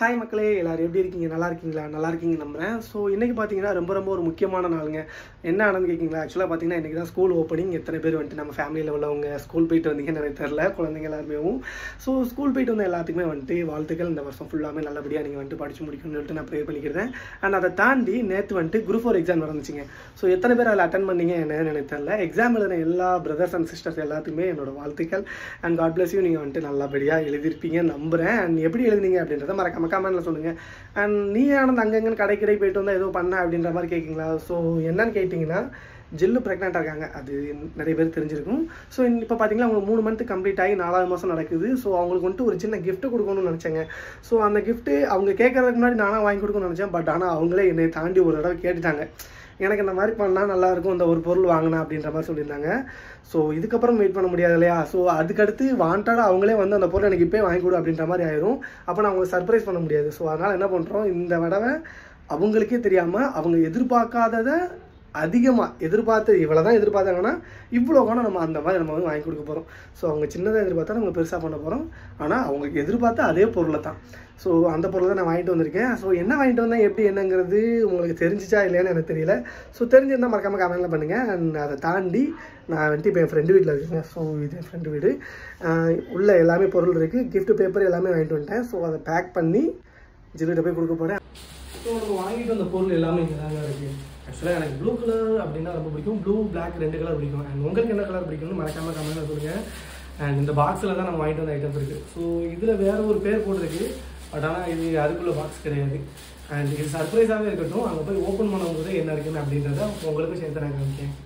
Hi மக்களே, எல்லாரும் எப்படி இருக்கீங்க? நல்லா இருக்கீங்களா? நல்லா இருக்கீங்க நம்புறேன். ஸோ இன்றைக்கி பார்த்தீங்கன்னா ரொம்ப ஒரு முக்கியமான நாளுங்க. என்ன ஆனதுன்னு கேட்குறீங்களா? ஆக்சுவலாக பார்த்தீங்கன்னா இன்றைக்கி தான் ஸ்கூல் ஓப்பனிங். எத்தனை பேர் வந்துட்டு நம்ம ஃபேமிலியில் உள்ளவங்க ஸ்கூல் போயிட்டு வந்தீங்கன்னு எனக்கு தெரில, குழந்தைங்க எல்லாருமே. ஸோ ஸ்கூல் போயிட்டு வந்த எல்லாத்துக்குமே வந்துட்டு வாழ்த்துக்கள். இந்த வருஷம் ஃபுல்லாமே நல்லபடியாக நீங்கள் வந்துட்டு படித்து முடிக்கணும்னு சொல்லிட்டு நான் ப்ரேயர் பண்ணிக்கிறேன். அண்ட் அதை தாண்டி நேற்று வந்துட்டு குரூப் 4 எக்ஸாம் நடந்துச்சுங்க. ஸோ எத்தனை பேர் அதில் அட்டன் பண்ணீங்க என்னன்னு எனக்கு தெரில. எக்ஸாம் எழுதின எல்லா பிரதர்ஸ் அண்ட் சிஸ்டர்ஸ் எல்லாத்துக்குமே என்னோட வாழ்த்துக்கள். And God bless you. நீங்கள் வந்துட்டு நல்லபடியாக எழுதிருப்பீங்க நம்புகிறேன். அண்ட் எப்படி எழுதுனீங்க அப்படின்றத மறக்காம கமெண்ட்டில் சொல்லுங்கள். அண்ட் நீ ஆனந்த் அங்கங்கன்னு கடை போயிட்டு வந்தால் ஏதோ பண்ண அப்படின்ற மாதிரி கேட்குங்களா? ஸோ என்னன்னு கேட்டிங்கன்னா, ஜில்லு ப்ரெக்னெண்ட்டாக இருக்காங்க. அது நிறைய பேர் தெரிஞ்சிருக்கும். ஸோ இப்போ பார்த்தீங்கன்னா அவங்க 3 மந்த் கம்ப்ளீட் ஆகி 4வது மாதம் நடக்குது. ஸோ அவங்களுக்கு வந்துட்டு ஒரு சின்ன கிஃப்ட்டு கொடுக்கணும்னு நினச்சேங்க. ஸோ அந்த கிஃப்ட்டு அவங்க கேட்கறதுக்கு முன்னாடி நானாக வாங்கி கொடுக்கணும்னு நினச்சேன். பட் ஆனால் அவங்களே என்னை தாண்டி ஒரு தடவை கேட்டுட்டாங்க. எனக்கு இந்த மாதிரி பண்ணால் நல்லாயிருக்கும், இந்த ஒரு பொருள் வாங்கினா அப்படின்ற மாதிரி சொல்லியிருந்தாங்க. ஸோ இதுக்கப்புறம் வெயிட் பண்ண முடியாது இல்லையா? ஸோ அதுக்கடுத்து வாண்டடாக அவங்களே வந்து அந்த பொருள் எனக்கு இப்போ வாங்கி கொடு அப்படின்ற மாதிரி ஆயிரும். அப்போ நான் அவங்களை சர்ப்ரைஸ் பண்ண முடியாது. ஸோ அதனால் என்ன பண்ணுறோம், இந்த தடவை அவங்களுக்கே தெரியாமல் அவங்க எதிர்பார்க்காததை அதிகமாக எதிர்பார்த்து இவ்வளோ தான் எதிர்பார்த்தாங்கன்னா இவ்வளோ காணும் நம்ம அந்த மாதிரி நம்ம வந்து வாங்கி கொடுக்க போகிறோம். ஸோ அவங்க சின்னதாக எதிர்பார்த்தா நம்ம பெருசாக பண்ண போகிறோம். ஆனால் அவங்களுக்கு எதிர்பார்த்தா அதே பொருளை தான். ஸோ அந்த பொருளை தான் நான் வாங்கிட்டு வந்திருக்கேன். ஸோ என்ன வாங்கிட்டு வந்தேன் எப்படி என்னங்கிறது உங்களுக்கு தெரிஞ்சிச்சா இல்லையான்னு எனக்கு தெரியல. ஸோ தெரிஞ்சிருந்தால் மறக்காமல் கமெண்ட்டில் பண்ணுங்கள். அண்ட் அதை தாண்டி நான் வந்துட்டு இப்போ என் ஃப்ரெண்டு வீட்டில் இருக்கேன். ஸோ இது என் ஃப்ரெண்டு வீடு. உள்ள எல்லாமே பொருள் இருக்குது, கிஃப்ட் பேப்பர் எல்லாமே வாங்கிட்டு வந்துட்டேன். ஸோ அதை பேக் பண்ணி ஜில்லுகிட்ட போய் கொடுக்க போகிறேன். ஸோ நம்ம வாங்கிட்டு வந்த பொருள் எல்லாமே இங்கே தாங்க இருக்குது. ஆக்சுவலாக எனக்கு ப்ளூ கலர் அப்படின்னா ரொம்ப பிடிக்கும். ப்ளூ பிளாக் 2 கலர் பிடிக்கும். அண்ட் உங்களுக்கு என்ன கலர் பிடிக்கும்னு மறக்காமல் கமெண்ட்டில் சொல்லுங்கள். அண்ட் இந்த பாக்ஸில் தான் நம்ம வாங்கிட்டு வந்த ஐட்டம்ஸ் இருக்குது. ஸோ இதில் வேறு ஒரு பேர் போட்டிருக்கு. பட் ஆனால் இது அதுக்குள்ளே பாக்ஸ் கிடையாது. அண்ட் இது சர்ப்ரைஸாகவே இருக்கட்டும். அங்கே போய் ஓப்பன் பண்ணும்போது என்ன இருக்குன்னு அப்படின்றத உங்களுக்கு சேர்த்து நான் காமிக்கேன்.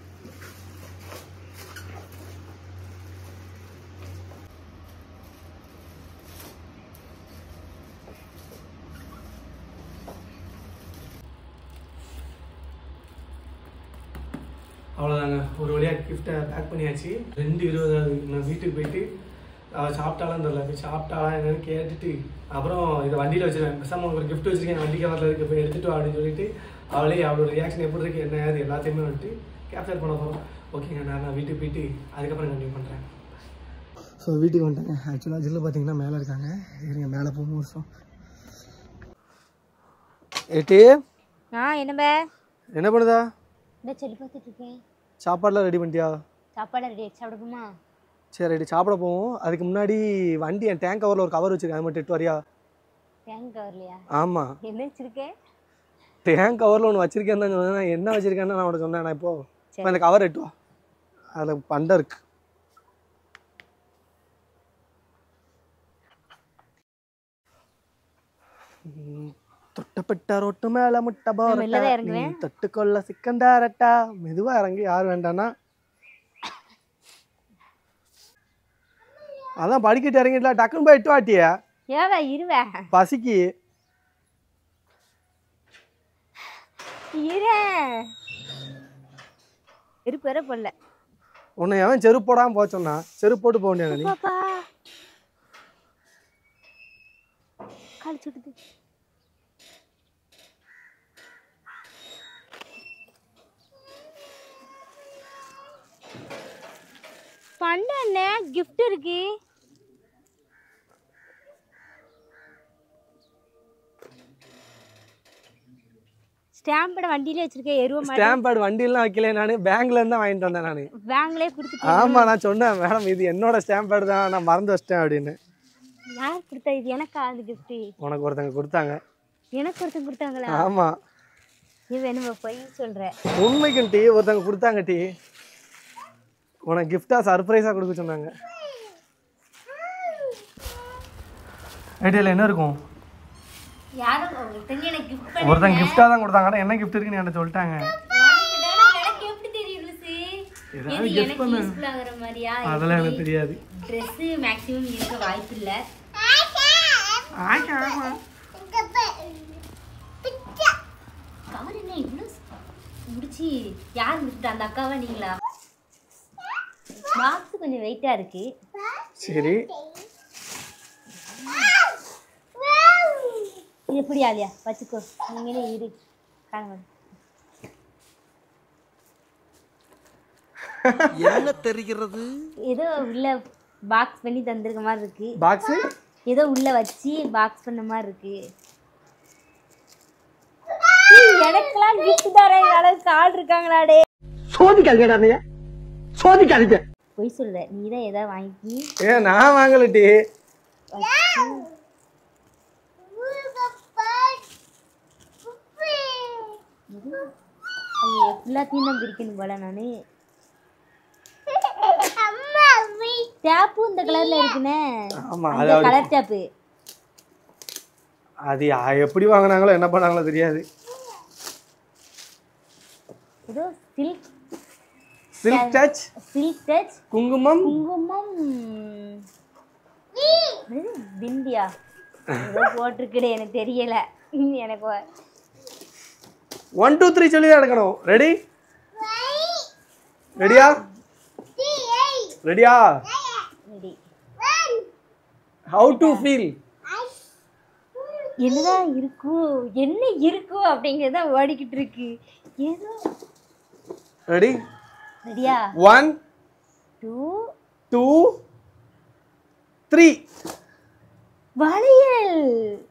அவ்வளோதாங்க, ஒரு வழியாக கிஃப்ட்டை பேக் பண்ணியாச்சு. 2:20 நான் வீட்டுக்கு போயிட்டு சாப்பிட்டாலும் தெரில, போய் சாப்பிட்டாலாம் என்னன்னு கேட்டுட்டு அப்புறம் இதை வண்டியில் வச்சுருவேன். பெசாமல் உங்களுக்கு ஒரு கிஃப்ட் வச்சுருக்கேன், வண்டி கவரில் இருக்குது, போய் எடுத்துகிட்டு அப்படின்னு சொல்லிட்டு அவளே அவளோட ரியாக்ஷன் எப்படி இருக்குது என்ன அது எல்லாத்தையுமே வந்துட்டு கேப்சர் பண்ண போகிறோம். ஓகேங்க, நான் வீட்டுக்கு போயிட்டு அதுக்கப்புறம் கண்டினியூ பண்ணுறேன். ஸோ வீட்டுக்கு வந்துட்டேங்க. ஆக்சுவலாக ஜில்லு பார்த்தீங்கன்னா மேலே இருக்காங்க. இருங்க, மேலே போகும் வருஷம் ஏட்டி என்ன பண்ணுதா? இந்த சொல்லி பார்த்துட்டு இருக்கேன். சாப்பாடுலாம் ரெடி பண்ணிட்டியா? சாப்பாடு ரெடி ஆச்சு, சாப்பிடுமா? சரி, ரெடி, சாப்பிட போவோம். அதுக்கு முன்னாடி வண்டி என் டேங்க் கவரில் ஒரு கவர் வச்சுருக்கேன், அது மட்டும் எட்டு வரியா? டேங்க் கவர்லையா? ஆமாம், என்ன வச்சிருக்கேன்? டேங்க் கவரில் ஒன்று வச்சுருக்கேன்னு தான் சொன்னேன். என்ன வச்சுருக்கேன்னு நான் உனக்கு சொன்னேன். நான் இப்போ அந்த கவர் எட்டு வா, அதில் பண்டை இருக்கு. தொட்டப்பட்ட ரொட்டு மேலே முட்டை போறட்டா, தொட்டுக்கொள்ள சிக்கந்தாரட்டா. மெதுவாக இறங்கி, யார் வேண்டான்னா அதான் படிக்கிட்டு இறங்கிட்டா. டக்குன்னு போய் எட்டு வாட்டிய பசிக்கு போடல. உன்னை எவன் செருப்பு போடாமல் போக சொன்னா? செருப்பு போட்டு போக வேண்டியது. பண்டே கிஃப்ட் இருக்கு. ஸ்டாம்ப் பேட் வண்டியில வச்சிருக்கேன். ஸ்டாம்ப் பேட் வண்டியிலாம் வைக்கல, நான் பேங்க்ல இருந்து தான் வாங்கிட்டு வந்தேன். நான் பேங்க்லயே கொடுத்துட்டேன். ஆமா, நான் சொன்னேன் மேடம் இது என்னோட ஸ்டாம்ப் பேட் தான், நான் மறந்து வச்சிட்டேன் அப்படின்னு. யார் கொடுத்தா? இது எனக்கா அந்த கிஃப்ட்? உனக்கு ஒருத்தங்க கொடுத்தாங்க. எனக்கு ஒருத்தங்க கொடுத்தாங்களா? ஆமா. இது என்ன போய் சொல்ற? உண்மைக்கு டீ ஒருத்தங்க கொடுத்தாங்க. டீ உனக்கு கிஃப்டா சர்ப்ரைஸா கொடுக்க சொன்னாங்க. ஐடியால என்ன இருக்கும்? ஒருத்தங்க கிஃப்டா தான் கொடுத்தாங்க. என்ன கிஃப்ட் இருக்குன்னு என்கிட்ட சொல்லிட்டாங்க. அதெல்லாம் எனக்கு தெரியாது. மேக்ஸிமம் இருக்க வாய்ப்பு இல்ல. கவர் என்ன இவ்வளவு முடிச்சு யார் முடிச்சுட்டா? அந்த அக்காவா நீங்களா? பாக்ஸ் கொஞ்சம் வெயிட்டா இருக்கு. சரி, இது எப்படி ஆலியா வச்சுக்கோ, நீங்களே இரு. என்ன தெரிகிறது? ஏதோ உள்ள பாக்ஸ் பண்ணி தந்திருக்க மாதிரி இருக்கு. பாக்ஸ் ஏதோ உள்ள வச்சு பாக்ஸ் பண்ண மாதிரி இருக்கு. எனக்கெல்லாம் கிஃப்ட் தர அளவுக்கு ஆள் இருக்காங்களாடே. சோதிக்காதீங்க சோதிக்காதீங்க. போய் சொல்ற நீ தான் ஏதாவது வாங்கி. நான் வாங்கலட்டி. எல்லாத்தையும் தான் பிரிக்கணும் போல நானு. டேப்பு இந்த கலர்ல இருக்குனே. ஆமா அது கலர் டேப்பு. அது எப்படி வாங்குனாங்களோ என்ன பண்ணாங்களோ தெரியாது. ஏதோ சில்க் டச் குங்குமம் பிந்தியா ஏதோ போட்டிருக்குடே எனக்கு தெரியல. எனக்கு 1 2 3 சொல்லி தான் எடுக்கணும். ரெடியா ரெடி. How to feel? என்னதான் என்ன இருக்கும் அப்படிங்கறத ஓடிக்கிட்டு இருக்கு. ஏதோ ரெடியா 1 2 3. வளையல்.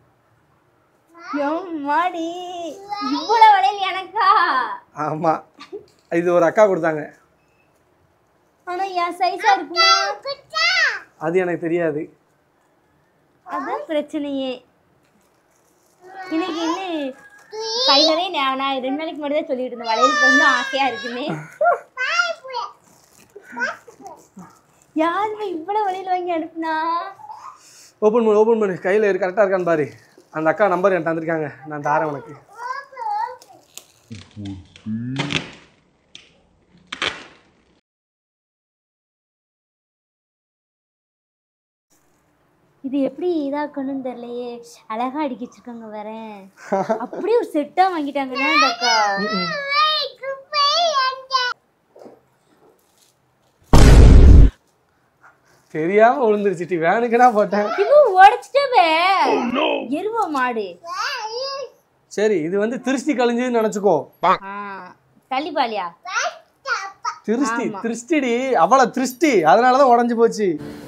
மாடி இவ்வளவு வளையல் எனக்கா? ஆமா இது ஒரு அக்கா கொடுத்தாங்க. ஆனா என் சைஸா இருக்குமா? அது எனக்கு தெரியாது. அதான் பிரச்சனையே. இன்னைக்கு என்ன கை நிறைய நான் 2 நாளைக்கு முன்னாடி தான் சொல்லிட்டு இருந்தேன் வளையல் பொண்ணு ஆசையா இருக்குன்னு. யாருமே இவ்வளவு வளையல் வாங்கி அனுப்புனா? ஓப்பன் பண்ணு கையில் கரெக்டாக இருக்கான்னு பாரு. அந்த அக்கா நம்பர் என்கிட்ட தந்திருக்காங்க, நான் தாரேன் உனக்கு. இது எப்படி இதாக்கணும்னு தெரியலையே. அழகா அடிக்க வச்சிருக்காங்க வேற. அப்படியே ஒரு செட்டா வாங்கிட்டாங்கன்னா இந்த அக்கா. தெரியாம விழுந்துருச்சு. வேணுக்குன்னா போட்டேன். இது உடைச்சிட்டவே எருவ மாடு. சரி இது வந்து திருஷ்டி கழிஞ்சுன்னு நினைச்சுக்கோ. தள்ளிப்பாலியா திருஷ்டிடி அவள திருஷ்டி, அதனாலதான் உடஞ்சு போச்சு.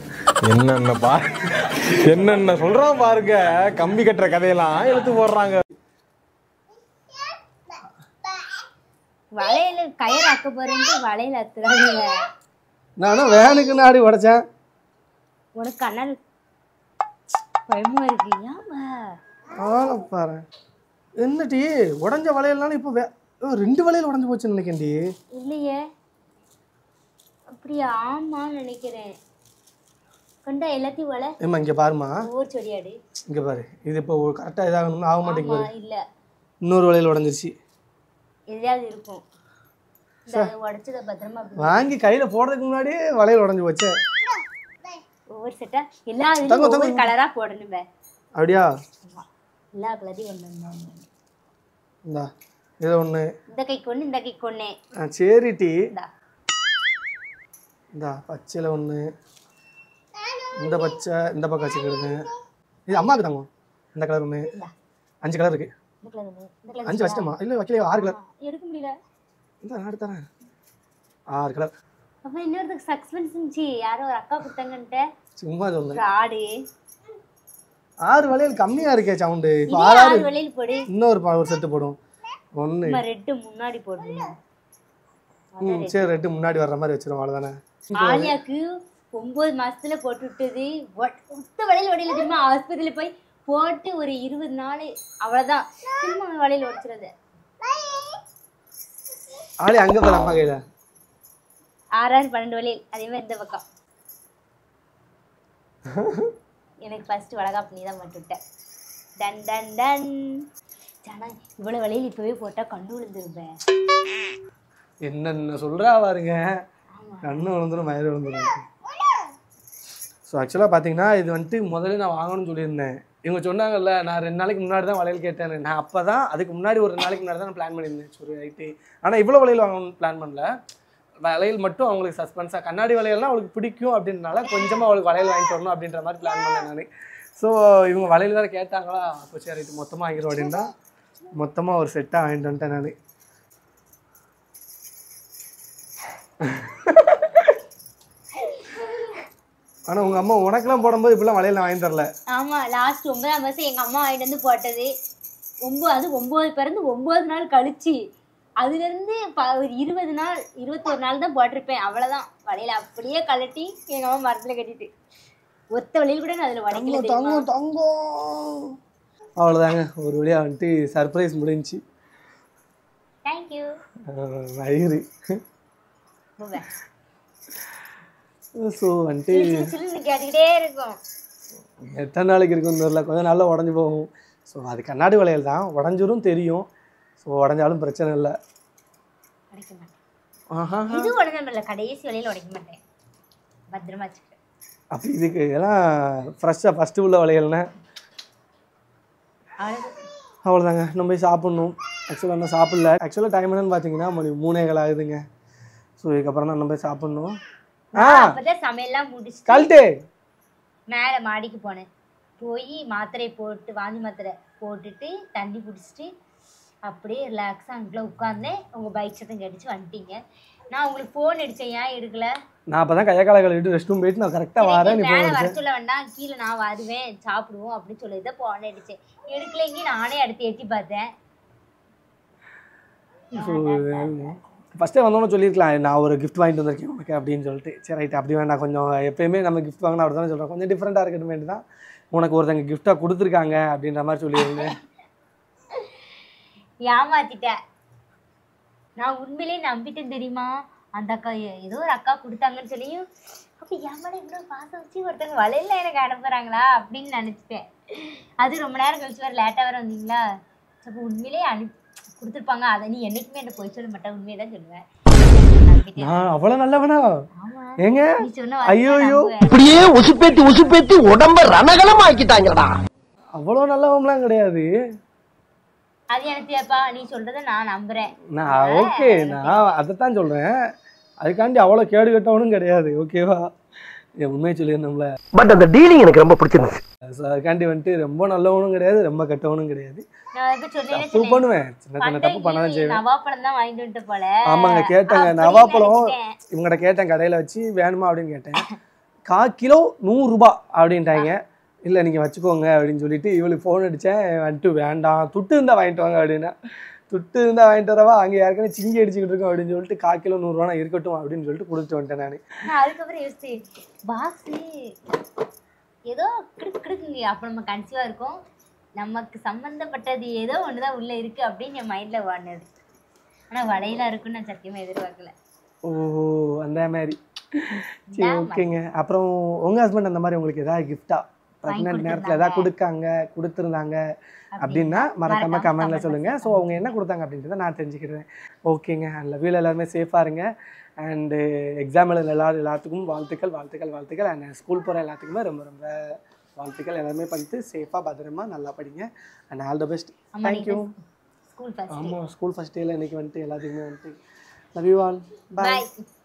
என்னென்ன சொல்றான் பாருங்க. கம்பி கட்டுற கதையெல்லாம் எடுத்து போடுறாங்க. வளையல கயிறு அக்க போறேன்ட்டு வளையல அத்துறாங்க. நானும் வேணுக்கு நாடி உடைச்சேன். உனக்கு கண்ணால் பயமா இருக்கு. பாரு என்னடி உடஞ்ச வளையல்னாலும் இப்போ 2 வளையல் உடஞ்சு போச்சுன்னு நினைக்கேன்டி. இல்லையே அப்படியா? ஆமான்னு நினைக்கிறேன். கண்டா எல்லாத்தையும் வள. ஏமா இங்க பாருமா. ஊர் சொடியாடு. இங்க பாரு. இது இப்போ கரெக்டா இதாகணும்னு ஆக மாட்டேங்குது பாரு. இல்ல இன்னொரு வளையல் உடஞ்சிருச்சு. எதையாவது இருக்கும். இந்த உடைச்சத பத்திரமா வாங்கி கையில போடுறதுக்கு முன்னாடியே வளையல் உடஞ்சு போச்சு. ஒவ்வொரு செட்டா எல்லா இதுலயும் ஒவ்வொரு கலரா போடணும். அப்படியா? எல்லா கலரையும் ஒண்ணு. இந்தா இது ஒண்ணு. இந்த கைக்கு ஒண்ணு, இந்த கைக்கு ஒண்ணு. சரிடி. இந்தா பச்சையில ஒண்ணு. இந்த பச்சை இந்த பக்கம் வச்சுக்கிடுங்க. இது அம்மாவுக்கு தாங்க. இந்த கலர் ஒண்ணு. 5 கலர் இருக்கு. 5 வச்சிட்டமா? இல்ல வைக்கலையா? 6 கலர் எடுக்க முடியல. இந்த நான் எடுத்துறேன். 6 கலர். அப்ப இன்னொருத்துக்கு சஸ்பென்ஸ் இருந்துச்சு. யாரோ ஒரு அக்கா கொடுத்தாங்கன்ட்டு சும்மா சொல்லுங்க. ஆடு 6 வளையல் கம்மியா இருக்கே சவுண்ட். இப்போ 6 வளையல் போடு. இன்னொரு செட் போடும். ஒண்ணு ரெட் முன்னாடி போடுங்க. சரி ரெட் முன்னாடி வர்ற மாதிரி வச்சிரும். அவ்வளவுதானே. ஆலியாக்கு 9 மாசத்துல போட்டு விட்டது. ஒத்த வளையல் உடையில திரும்ப ஆஸ்பத்திரியில போய் போட்டு ஒரு 20 நாள் அவ்வளவுதான். திரும்ப வளையல் உடைச்சிருது. ஆளி அங்க போற அம்மா கையில 6 12 வளையல். அதே மாதிரி இந்த பக்கம் எனக்கு ஃபர்ஸ்ட் வளகாப்பு நீ தான் போட்டுவிட்டேன். டன் டன் டன். ஜானா இவ்வளவு வளையல் இப்பவே போட்டா கண்ணு விழுந்துருப்பேன். என்னென்ன சொல்றா பாருங்க. கண்ணு விழுந்துரும், மயிறு விழுந்துரும். ஸோ ஆக்சுவலாக பார்த்தீங்கன்னா இது வந்துட்டு முதல்ல நான் வாங்கணும்னு சொல்லியிருந்தேன். இவங்க சொன்னாங்கல்ல நான் 2 நாளைக்கு முன்னாடி தான் வளையல் கேட்டேன். நான் அப்போ தான் அதுக்கு முன்னாடி ஒரு 2 நாளைக்கு முன்னாடி தான் நான் பிளான் பண்ணியிருந்தேன். சரி ரைட்டு. ஆனால் இவ்வளோ வளையல் வாங்கணும்னு பிளான் பண்ணல. வளையல் மட்டும் அவங்களுக்கு சஸ்பென்ஸாக. கண்ணாடி வளையல்னால் அவளுக்கு பிடிக்கும் அப்படின்றனால கொஞ்சமாக அவளுக்கு வளையல் வாங்கிட்டு வரணும் அப்படின்ற மாதிரி பிளான் பண்ணேன் நான். ஸோ இவங்க வளையல் வேறு கேட்டாங்களா, அப்போ சரி ரைட்டு மொத்தமாக வாங்கிடும் அப்படின்னா மொத்தமாக ஒரு செட்டாக வாங்கிட்டு வந்துட்டேன் நான். ஆனால் உங்கள் அம்மா உனக்கெல்லாம் போடும்போது இப்படிலாம் வளையல் நான் வாங்கி தரல. ஆமா லாஸ்ட் 9ஆம் மாசம் எங்க அம்மா வாங்கிட்டு வந்து போட்டது. 9 பிறந்து 9 நாள் கழிச்சு அதுல இருந்து ஒரு 20 நாள் 21 நாள் தான் போட்டிருப்பேன். அவ்வளவுதான் வளையல அப்படியே கழட்டி எங்க அம்மா மரத்துல கட்டிட்டு ஒத்த வளையல் கூட நான் அதுல வளைக்கல. தங்கம் அவ்வளோதாங்க. ஒரு வழியா வந்துட்டு சர்ப்ரைஸ் முடிஞ்சிச்சு. தேங்க்யூ. வயிறு ஸோ வந்துட்டு கேட்டுக்கிட்டே இருக்கும். எத்தனை நாளைக்கு இருக்குன்னு தெரியல, கொஞ்சம் நாளில் உடஞ்சி போகும். ஸோ அது கண்ணாடி வளையல் தான், உடஞ்சிரும் தெரியும். ஸோ உடஞ்சாலும் பிரச்சனை இல்லை. உடைக்க மாட்டேன். இது உடஞ்சாமல் கடைசி வளையல் உடைக்க மாட்டேன், பத்திரமா வச்சுக்கிறேன். அப்போ இதுக்கு எல்லாம் ஃப்ரெஷ்ஷாக ஃபஸ்ட்டு உள்ள வளையல்னா அவ்வளோதாங்க. நம்ம போய் சாப்பிட்ணும். ஆக்சுவலாக இன்னும் சாப்பிடல. ஆக்சுவலாக டைம் என்னன்னு பார்த்தீங்கன்னா மணி 3:15 ஆகுதுங்க. ஸோ இதுக்கப்புறம் தான் நம்ம போய் சாப்பிட்ணும். அப்பதான் சமையல்லாம் முடிச்சு கல்ட்டு மேலே மாடிக்கு போனேன். போய் மாத்திரை போட்டு வாந்தி மாத்திரை போட்டுட்டு தண்ணி பிடிச்சிட்டு அப்படியே ரிலாக்ஸாக அங்கே உட்காந்தேன். உங்கள் பைக் சத்தம் கடிச்சு வந்துட்டீங்க. நான் உங்களுக்கு ஃபோன் அடித்தேன், ஏன் எடுக்கல? நான் அப்போ தான் கையை காலை கழுவிட்டு ரெஸ்ட் ரூம் போயிட்டு நான் கரெக்டாக வரேன். நீ மேலே வர சொல்ல வேண்டாம், கீழே நான் வருவேன் சாப்பிடுவோம் அப்படின்னு சொல்லி தான் ஃபோன் அடித்தேன். எடுக்கலைங்க, நானே அடுத்து எட்டி பார்த்தேன். ஃபஸ்ட்டே வந்தோன்னு சொல்லியிருக்கலாம், நான் ஒரு கிஃப்ட் வாங்கிட்டு வந்திருக்கேன் உனக்கு அப்படின்னு சொல்லிட்டு. சரி ரைட், அப்படி வேண்டாம், கொஞ்சம் எப்பயுமே நம்ம கிஃப்ட் வாங்கினா அப்படி தானே சொல்கிறோம், கொஞ்சம் டிஃப்ரெண்ட்டாக இருக்கட்டுமேட்டு தான் உனக்கு ஒருத்தங்க கிஃப்டாக கொடுத்துருக்காங்க அப்படின்ற மாதிரி சொல்லியிருந்தேன். ஏமாத்திட்டேன். நான் உண்மையிலே நம்பிட்டேன் தெரியுமா. அந்த அக்கா ஏதோ ஒரு அக்கா கொடுத்தாங்கன்னு சொல்லியும் அப்படி ஏமாட இவ்வளோ பாசம் வச்சு ஒருத்தங்க வளையல எனக்கு அனுப்புகிறாங்களா அப்படின்னு நினச்சிட்டேன். அது ரொம்ப நேரம் கழிச்சு வேறு லேட்டாக வேறு வந்தீங்களா. அப்போ உண்மையிலே கொடுத்துருப்பாங்க. அதை நீ என்னைக்குமே என்ன போய் சொல்ல மாட்டேன், உண்மையை தான் சொல்லுவேன். அவ்வளோ நல்லவனா ஏங்க? நீ சொன்ன ஐயோ இப்படியே உசுப்பேத்தி உடம்ப ரணகலம் ஆக்கிட்டாங்கடா. அவ்வளோ நல்லவங்களாம் கிடையாது. அது எனக்கு நீ சொல்றத நான் நம்புறேன். நான் ஓகே, நான் அதைத்தான் சொல்றேன். அதுக்காண்டி அவ்வளோ கேடு கட்டவனும் கிடையாது, ஓகேவா? உண்மையை சொல்லியிருந்தோம்ல. பட் அந்த டீலிங் எனக்கு ரொம்ப பிடிச்சிருந்துச்சு. அதுக்காண்டி வந்துட்டு ரொம்ப நல்லவனும் கிடையாது, ரொம்ப கெட்டவனும் கிடையாது. தப்பு பண்ணுவேன், சின்ன சின்ன தப்பு பண்ணதான் செய்வேன். நவாப்பழம் தான் வாங்கிட்டு வந்துட்டு போல. ஆமாங்க, கேட்டேங்க நவாப்பழம் இவங்ககிட்ட கேட்டேன், கடையில் வச்சு வேணுமா அப்படின்னு கேட்டேன். 1/4 கிலோ 100 ரூபாய் அப்படின்ட்டாங்க. இல்லை நீங்கள் வச்சுக்கோங்க அப்படின்னு சொல்லிட்டு இவளுக்கு ஃபோன் அடித்தேன். வந்துட்டு வேண்டாம், துட்டு இருந்தால் வாங்கிட்டு வாங்க அப்படின்னா. துட்டு இருந்தால் வாங்கிட்டு வரவா, அங்கே யாருக்குன்னு சிங்கி அடிச்சுக்கிட்டு இருக்கோம் அப்படின்னு சொல்லிட்டு 1/4 கிலோ 100 ரூபா இருக்கட்டும் அப்படின்னு சொல்லிட்டு கொடுத்துட்டு வந்துட்டேன் நான். அதுக்கப்புறம் யோசிச்சு பாக்ஸு ஏதோ கிடுக்குங்க. அப்போ நம்ம கன்சீவாக இருக்கும், நமக்கு சம்மந்தப்பட்டது ஏதோ ஒன்று தான் உள்ளே இருக்குது அப்படின்னு என் மைண்டில் வாடினது. ஆனால் வளையலாக இருக்குன்னு நான் சத்தியமாக எதிர்பார்க்கல. ஓ அந்த மாதிரி. சரி ஓகேங்க. அப்புறம் உங்கள் ஹஸ்பண்ட் அந்த மாதிரி உங்களுக்கு ஏதாவது கிஃப்டா ப்ரெக்னென்ட் நேரத்தில் ஏதாவது கொடுத்துருந்தாங்க அப்படின்னா மறக்காம கமெண்ட்ல சொல்லுங்கள். ஸோ அவங்க என்ன கொடுத்தாங்க அப்படின்றத நான் தெரிஞ்சுக்கிறேன். ஓகேங்க. அதில் வீட்டில் எல்லாருமே சேஃபாக இருங்க. அண்டு எக்ஸாம் எழுத எல்லாத்துக்கும் வாழ்த்துக்கள். அண்ட் ஸ்கூல் போகிற எல்லாத்துக்குமே ரொம்ப ரொம்ப வாழ்த்துக்கள். எல்லாருமே பண்ணிட்டு சேஃபாக பத்திரமா நல்லா படிங்க. And all the best. Thank you. ஆமாம், ஸ்கூல் ஃபஸ்ட் டேயில் இன்றைக்கி வந்துட்டு எல்லாத்துக்குமே வந்துட்டு லவ் யூ ஆல். பாய்.